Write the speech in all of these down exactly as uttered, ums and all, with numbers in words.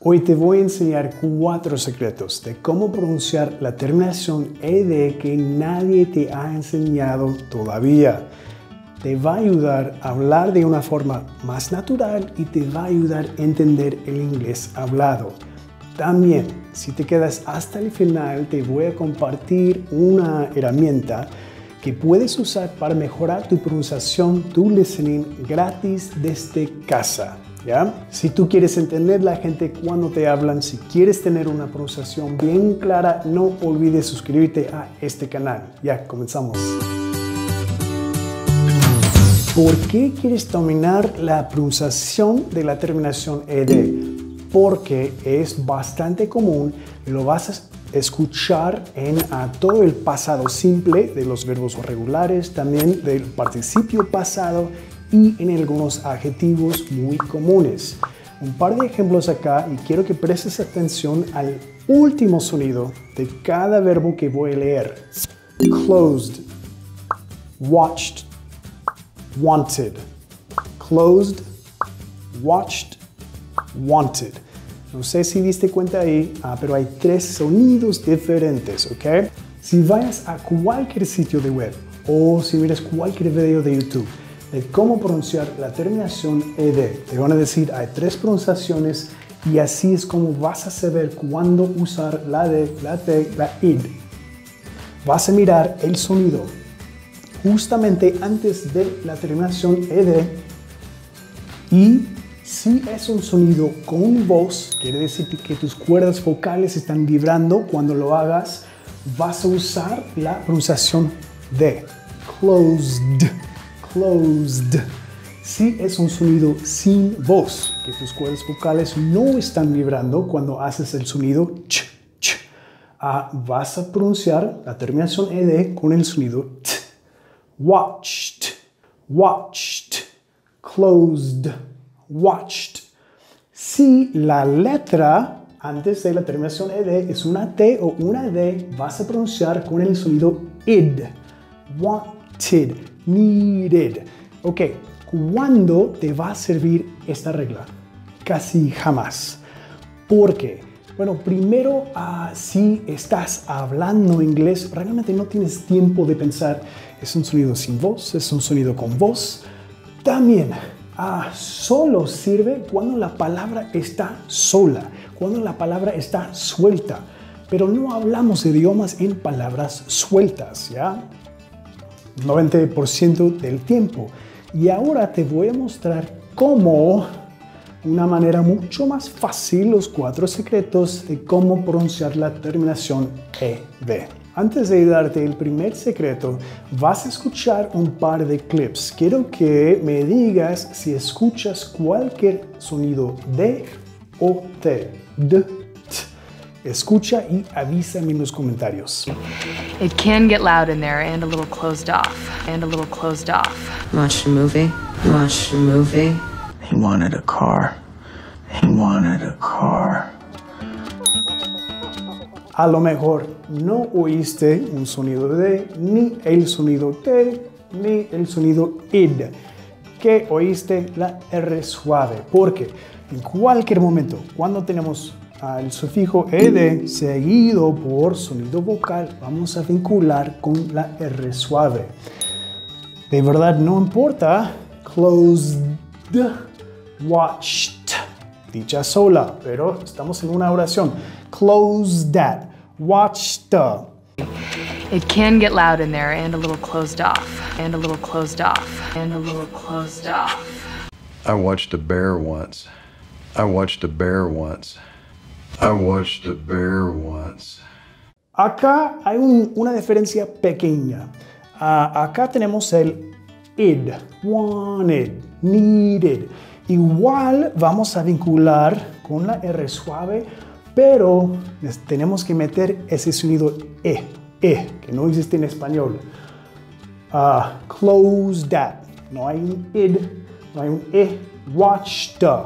Hoy te voy a enseñar cuatro secretos de cómo pronunciar la terminación ed que nadie te ha enseñado todavía. Te va a ayudar a hablar de una forma más natural y te va a ayudar a entender el inglés hablado. También, si te quedas hasta el final, te voy a compartir una herramienta que puedes usar para mejorar tu pronunciación, tu listening gratis desde casa. ¿Ya? Si tú quieres entender la gente cuando te hablan, si quieres tener una pronunciación bien clara, no olvides suscribirte a este canal. Ya, comenzamos. ¿Por qué quieres dominar la pronunciación de la terminación ed? Porque es bastante común, lo vas a escuchar en a todo el pasado simple de los verbos regulares, también del participio pasado y en algunos adjetivos muy comunes. Un par de ejemplos acá y quiero que prestes atención al último sonido de cada verbo que voy a leer. Closed, watched, wanted. Closed, watched, wanted. No sé si diste cuenta ahí, ah, pero hay tres sonidos diferentes, ¿ok? Si vayas a cualquier sitio de web o si miras cualquier video de YouTube de cómo pronunciar la terminación ed, te van a decir hay tres pronunciaciones y así es como vas a saber cuándo usar la d, la t, la id. Vas a mirar el sonido justamente antes de la terminación ed y si es un sonido con voz, quiere decir que tus cuerdas vocales están vibrando. Cuando lo hagas, vas a usar la pronunciación de. Closed, closed. Si es un sonido sin voz, que tus cuerdas vocales no están vibrando cuando haces el sonido ch, ch, ah, vas a pronunciar la terminación ed con el sonido t. Watched, watched, closed, watched. Si la letra antes de la terminación ed es una T o una D, vas a pronunciar con el sonido id. Wanted, needed. Ok, ¿cuándo te va a servir esta regla? Casi jamás. ¿Por qué? Bueno, primero, uh, si estás hablando inglés, realmente no tienes tiempo de pensar, es un sonido sin voz, es un sonido con voz. También, Ah, solo sirve cuando la palabra está sola, cuando la palabra está suelta. Pero no hablamos de idiomas en palabras sueltas, ¿ya? noventa por ciento del tiempo. Y ahora te voy a mostrar cómo, de una manera mucho más fácil, los cuatro secretos de cómo pronunciar la terminación ed. Antes de darte el primer secreto, vas a escuchar un par de clips. Quiero que me digas si escuchas cualquier sonido de o t. D, t. Escucha y avísame en los comentarios. It can get loud in there and a little closed off. And a little closed off. Watched a movie. Watched a movie. He wanted a car. He wanted a car. A lo mejor no oíste un sonido de, ni el sonido t, ni el sonido id. ¿Qué oíste? La R suave. Porque en cualquier momento, cuando tenemos el sufijo ed seguido por sonido vocal, vamos a vincular con la R suave. De verdad no importa. Closed, watched. Dicha sola, pero estamos en una oración. Close that. Watch the. It can get loud in there and a little closed off. And a little closed off. And a little closed off. I watched a bear once. I watched a bear once. I watched a bear once. Acá hay un, una diferencia pequeña. Uh, acá tenemos el id. Wanted. Needed. Igual vamos a vincular con la R suave, pero tenemos que meter ese sonido E, E, que no existe en español. Uh, close that. No hay un id, no hay un E. Watch the.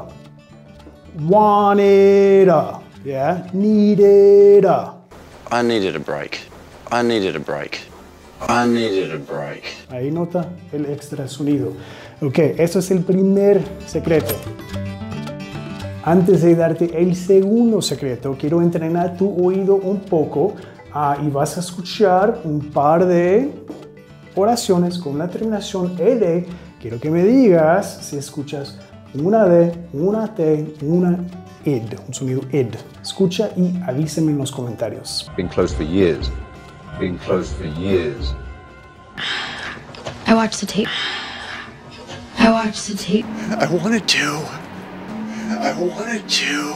Wanted a. Yeah. Needed a. I needed a break. I needed a break. I needed a break. Ahí nota el extra sonido. Ok, eso es el primer secreto. Antes de darte el segundo secreto, quiero entrenar tu oído un poco uh, y vas a escuchar un par de oraciones con la terminación ed. Quiero que me digas si escuchas una D, una T, una id, un sonido id. Escucha y avísame en los comentarios. Been closed for years. Been closed for years. I watched the tape. I watched the tape. I wanted to. I wanted to.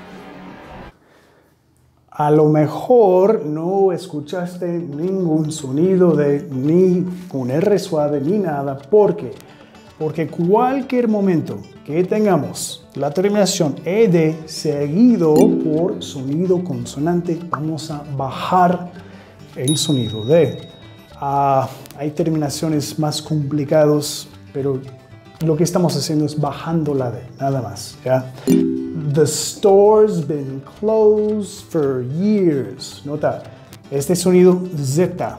A lo mejor no escuchaste ningún sonido de ni un R suave ni nada. ¿Por qué? Porque cualquier momento que tengamos la terminación ed seguido por sonido consonante, vamos a bajar el sonido de. Uh, hay terminaciones más complicadas, pero lo que estamos haciendo es bajando la D, nada más, ¿ya? The store's been closed for years. Nota, este sonido Z.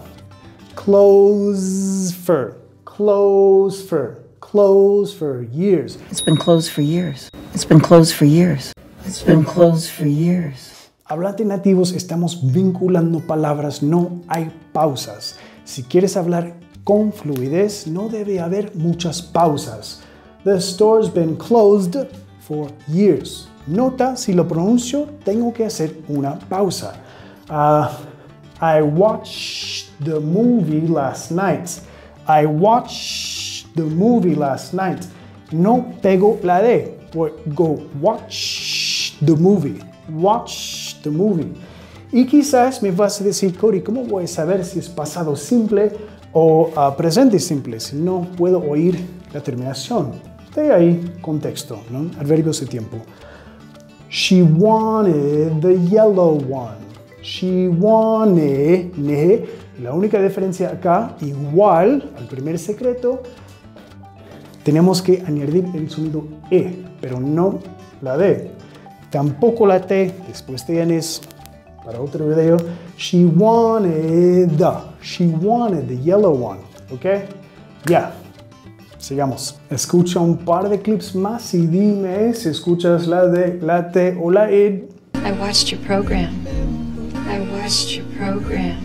Close for, close for, close for years. It's been closed for years. It's been closed for years. It's been closed for years. Hablando de nativos, estamos vinculando palabras, no hay pausas. Si quieres hablar con fluidez, no debe haber muchas pausas. The store's been closed for years. Nota, si lo pronuncio, tengo que hacer una pausa. Uh, I watched the movie last night. I watched the movie last night. No pego la D. Go watch the movie. Watch the movie. Y quizás me vas a decir, Cody, ¿cómo voy a saber si es pasado simple o uh, presente simple si no puedo oír la terminación? De ahí contexto, ¿no? Adverbios de tiempo. She wanted the yellow one. She wanted, ne. La única diferencia acá, igual al primer secreto, tenemos que añadir el sonido E, pero no la D. Tampoco la T, después tienes, para otro video, she wanted the, she wanted the yellow one, ¿ok? Ya, yeah. Sigamos. Escucha un par de clips más y dime si escuchas la D, la T o la id. I watched your program. I watched your program.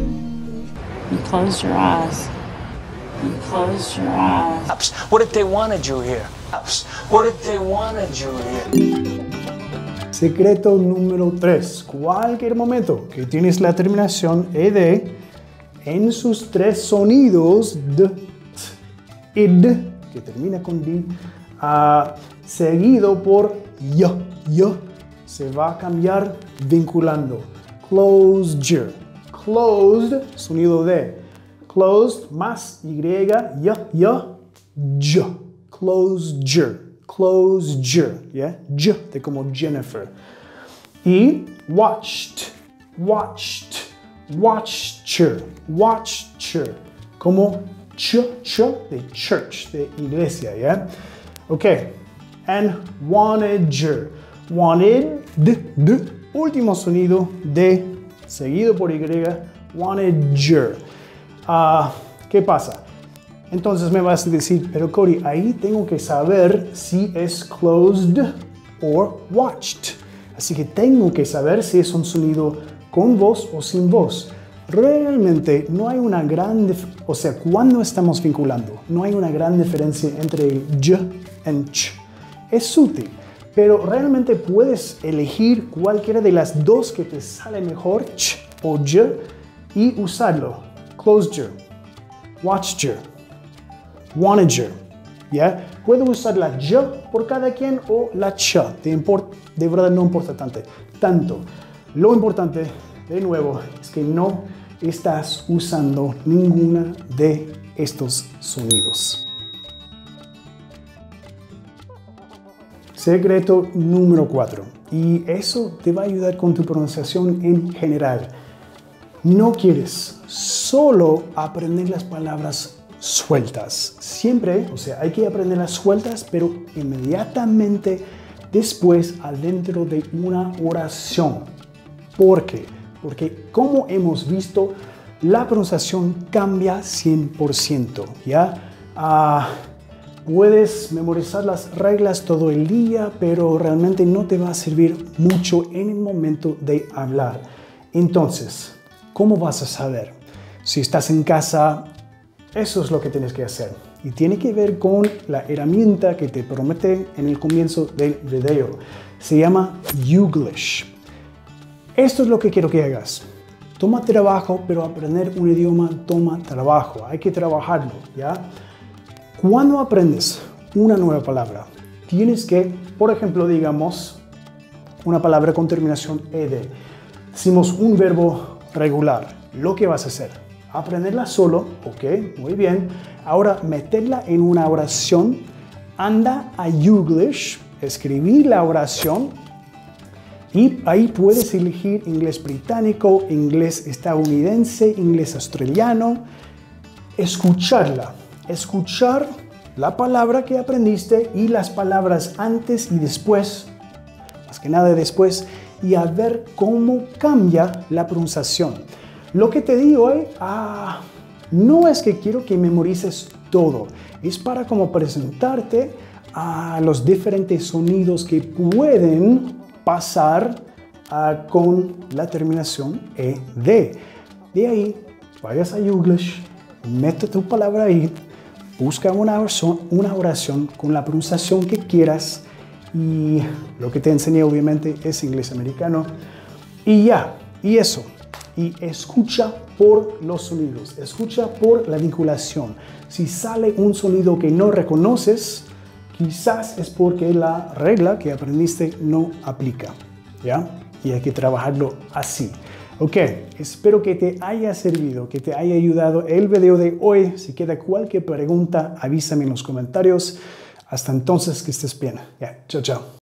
You closed your eyes. You closed your eyes. What if they wanted you here? What if they wanted you here? Secreto número tres. Cualquier momento que tienes la terminación ed en sus tres sonidos d, t, id, que termina con d, uh, seguido por y, y, se va a cambiar vinculando. Closure. Closed, sonido D. Closed más Y, Y, Y, J. Closure. Closure, ¿ya? Yeah? J de como Jennifer. Y watched, watched, watcher, watcher. Como ch, ch de church, de iglesia, ¿ya? Yeah? Ok. And wanted, wanted, d, d. Último sonido D, seguido por Y, wanted. Uh, ¿Qué pasa? Entonces me vas a decir, pero Cody, ahí tengo que saber si es closed o watched. Así que tengo que saber si es un sonido con voz o sin voz. Realmente no hay una gran, o sea, cuando estamos vinculando, no hay una gran diferencia entre el y y ch. Es sutil, pero realmente puedes elegir cualquiera de las dos que te sale mejor, ch o y, y usarlo. Closure, watched, wanted, ¿ya? Puedo usar la y por cada quien o la ch, de, import, de verdad no importa tanto, tanto. Lo importante, de nuevo, es que no estás usando ninguna de estos sonidos. Secreto número cuatro, y eso te va a ayudar con tu pronunciación en general. No quieres solo aprender las palabras sueltas. Siempre, o sea, hay que aprenderlas sueltas, pero inmediatamente después adentro de una oración. ¿Por qué? Porque como hemos visto, la pronunciación cambia cien por ciento, ¿ya? Uh, puedes memorizar las reglas todo el día, pero realmente no te va a servir mucho en el momento de hablar. Entonces, ¿cómo vas a saber? Si estás en casa, eso es lo que tienes que hacer. Y tiene que ver con la herramienta que te prometí en el comienzo del video. Se llama Youglish. Esto es lo que quiero que hagas. Toma trabajo, pero aprender un idioma toma trabajo. Hay que trabajarlo, ¿ya? Cuando aprendes una nueva palabra, tienes que, por ejemplo, digamos, una palabra con terminación ed. Decimos un verbo regular. Lo que vas a hacer, aprenderla solo, ok, muy bien. Ahora, meterla en una oración. Anda a Youglish, escribir la oración y ahí puedes elegir inglés británico, inglés estadounidense, inglés australiano. Escucharla. Escuchar la palabra que aprendiste y las palabras antes y después, más que nada después, y a ver cómo cambia la pronunciación. Lo que te digo hoy, ah, no es que quiero que memorices todo, es para como presentarte a los diferentes sonidos que pueden pasar ah, con la terminación ed. De ahí, vayas a Youglish, mete tu palabra ahí, busca una oración, una oración con la pronunciación que quieras y lo que te enseñé obviamente es inglés americano y ya, y eso. Y escucha por los sonidos, escucha por la vinculación. Si sale un sonido que no reconoces, quizás es porque la regla que aprendiste no aplica, ¿ya? Y hay que trabajarlo así. Ok, espero que te haya servido, que te haya ayudado el video de hoy. Si queda cualquier pregunta, avísame en los comentarios. Hasta entonces, que estés bien. Ya, chao, chao.